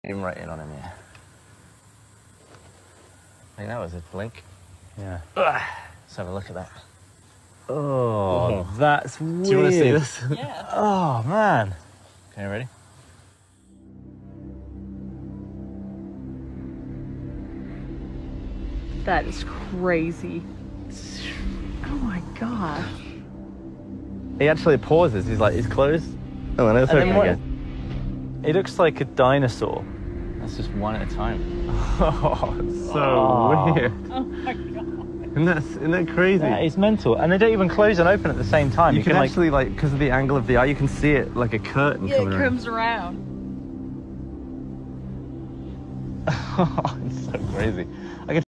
Zoom right in on him here. I think that was a blink. Yeah. Let's have a look at that. Oh, that's weird. Do you want to see this? Yeah. Oh, man. Okay, ready? That is crazy. Oh my gosh. He actually pauses. He's closed. Oh, and let's And open then it what? again. He looks like a dinosaur. That's just one at a time. Oh, it's so Oh. weird. Oh my god. Isn't that crazy? That is mental. And they don't even close and open at the same time. You can actually, like, because of the angle of the eye, you can see it like a curtain Yeah, it coming around. comes around. It's so crazy. I can